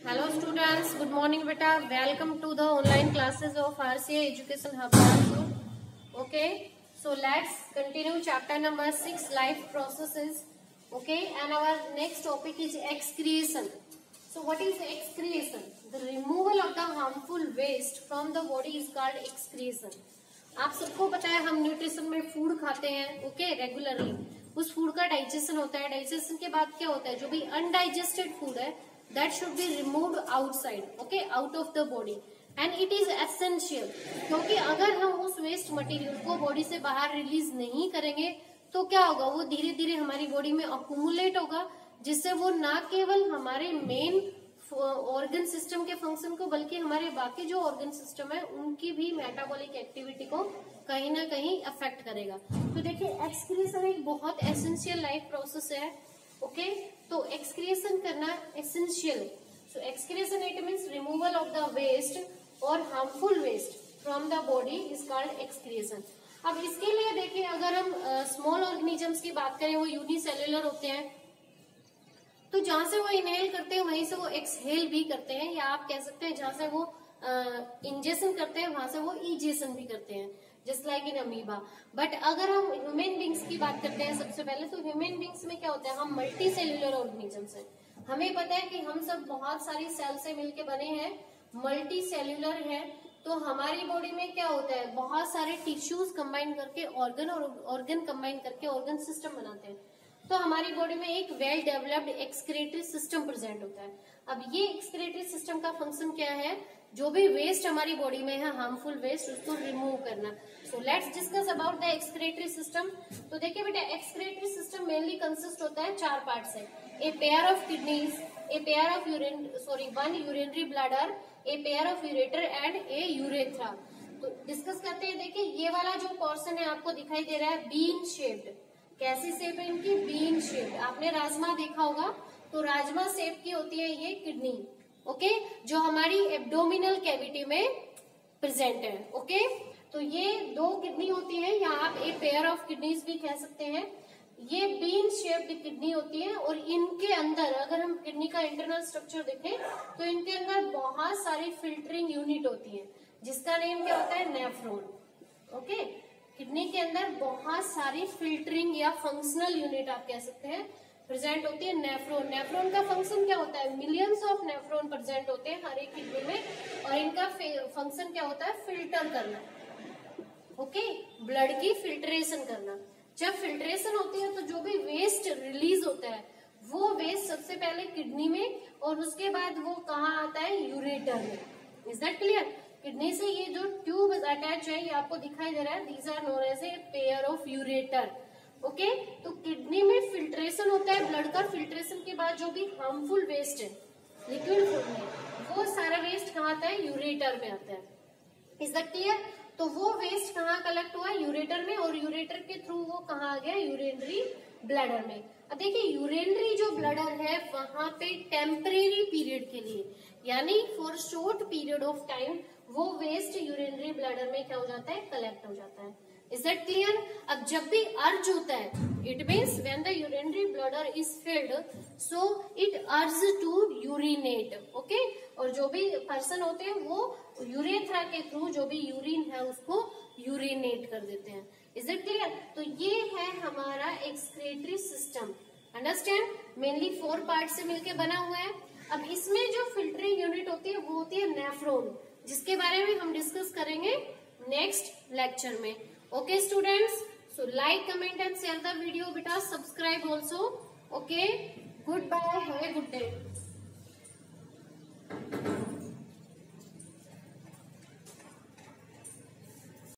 Hello students, good morning beta. Welcome to the online classes of RCA Education Hub Kanpur. Okay, so let's continue chapter number 6, life processes. Okay, and our next topic is excretion. So what is excretion? The removal of the harmful waste from the body is called excretion. आप सबको पता है हम nutrition में food खाते हैं, okay, regularly उस food का डाइजेशन होता है. डाइजेशन के बाद क्या होता है, जो भी अनडाइजेस्टेड फूड है that should be removed outside, okay, out of the body, and it is essential. क्योंकि अगर हम उस वेस्ट मटेरियल को बॉडी से बाहर रिलीज नहीं करेंगे तो क्या होगा, वो धीरे धीरे हमारी बॉडी में अक्यूमुलेट होगा, जिससे वो ना केवल हमारे मेन ऑर्गन सिस्टम के फंक्शन को बल्कि हमारे बाकी जो ऑर्गन सिस्टम है उनकी भी मेटाबॉलिक एक्टिविटी को कहीं ना कहीं अफेक्ट करेगा. तो देखिए एक्सक्रीशन एक बहुत एसेंशियल लाइफ प्रोसेस है. ओके, तो एक्सक्रिएशन करना essential. So excretion it means removal of the waste और harmful waste from the body is called excretion. अब इसके लिए देखिए अगर हम स्मॉल ऑर्गेनिजम्स की बात करें, वो यूनिसेल्युलर होते हैं, तो जहां से वो इनहेल करते हैं वहीं से वो एक्सहेल भी करते हैं, या आप कह सकते हैं जहां से वो इंजेशन करते हैं वहां से वो इजेशन भी करते हैं, just like in amoeba. But अगर हम ह्यूमन बींग्स की बात करते हैं सबसे पहले, तो ह्यूमन बींग्स में क्या होता है, हम मल्टी सेल्यूलर ऑर्गेनिजम्स हैं. हमें पता है कि हम सब बहुत सारी सेल से मिलके बने हैं, मल्टी सेल्यूलर है. तो हमारी बॉडी में क्या होता है, बहुत सारे टिश्यूज कंबाइन करके ऑर्गन और ऑर्गन कंबाइन करके ऑर्गन सिस्टम बनाते हैं. तो हमारी बॉडी में एक well developed excretory system present होता है. अब ये एक्सक्रीटरी सिस्टम का फंक्शन क्या है, जो भी वेस्ट हमारी बॉडी में है, हार्मफुल वेस्ट, उसको रिमूव करना. So let's discuss about the excretory system. तो देखिए बेटा, एक्सक्रीटरी सिस्टम मेनली कंसिस्ट होता है 4 पार्ट से. A pair of kidneys, a pair of one urinary bladder, a pair of ureter and a urethra. तो discuss करते हैं. देखिए ये वाला जो पोर्शन है आपको दिखाई दे रहा है बीन शेप्ड. कैसी शेप है इनकी, बीन शेप्ड. आपने राजमा देखा होगा, तो राजमा शेप की होती है ये किडनी, ओके, जो हमारी एब्डोमिनल कैविटी में प्रेजेंट है. ओके, तो ये 2 किडनी होती है, या आप ए पेयर ऑफ किडनीज भी कह सकते हैं. ये बीन शेप्ड किडनी होती है, और इनके अंदर अगर हम किडनी का इंटरनल स्ट्रक्चर देखें तो इनके अंदर बहुत सारी फिल्टरिंग यूनिट होती है, जिसका नेम क्या होता है, नेफ्रॉन. ओके, किडनी के अंदर बहुत सारी फिल्टरिंग या फंक्शनल यूनिट आप कह सकते हैं प्रेजेंट होती है. नेफ्रॉन, नेफ्रॉन का फंक्शन क्या होता है, मिलियंस ऑफ नेफ्रॉन प्रेजेंट होते हैं हर एक किडनी में, और इनका फंक्शन क्या होता है, फिल्टर करना. ओके, ब्लड की फिल्ट्रेशन करना. जब फिल्ट्रेशन होती है तो जो भी वेस्ट रिलीज होता है वो वेस्ट सबसे पहले किडनी में, और उसके बाद वो कहाँ आता है, यूरेटर में. Is that clear. किडनी से ये जो ट्यूब अटैच है, ये आपको दिखाई दे रहा है, these are known as a pair of ureter. Okay, तो किडनी में फिल्ट्रेशन होता है ब्लड का. फिल्ट्रेशन के बाद जो भी हार्मफुल वेस्ट है लिक्विड फॉर्म में, वो सारा वेस्ट कहाँ आता है, यूरेटर में आता है. Is that clear. तो वो वेस्ट कहाँ कलेक्ट हुआ, यूरेटर में, और यूरेटर के थ्रू वो कहाँ आ गया, यूरिनरी ब्लैडर में. अब देखिए यूरिनरी जो ब्लैडर है वहां पे टेम्परेरी पीरियड के लिए, यानी for short period of time, वो वेस्ट यूरिनरी ब्लैडर में क्या हो जाता है, कलेक्ट हो जाता है. Is that clear. अब जब भी अर्ज होता है, it means when the urinary bladder is filled, so it urge to urinate. Okay, और जो भी पर्सन होते हैं वो यूरेथ्रा के थ्रू जो भी यूरिन है उसको यूरिनेट कर देते हैं. Is it clear. तो ये है हमारा excretory system. Understand, mainly 4 part से मिलकर बना हुआ है. अब इसमें जो फिल्टरिंग यूनिट होती है वो होती है नेफ्रॉन, जिसके बारे में हम डिस्कस करेंगे नेक्स्ट लेक्चर में. Okay students, so like, comment and share the video बेटा. Subscribe also. Okay, goodbye, have a good day.